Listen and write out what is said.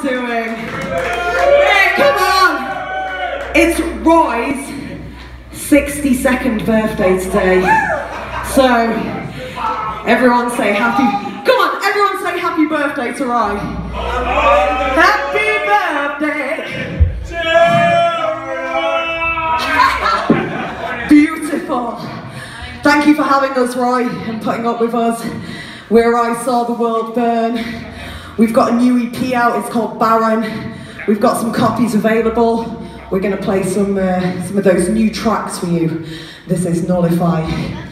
everyone doing? Yeah, come on! It's Roy's 62nd birthday today. So, everyone say happy... Come on, everyone say happy birthday to Roy. Happy birthday! Beautiful. Thank you for having us, Roy, and putting up with us. Where I Saw the World Burn. We've got a new EP out, it's called Barren. We've got some copies available. We're going to play some of those new tracks for you. This is Nullify.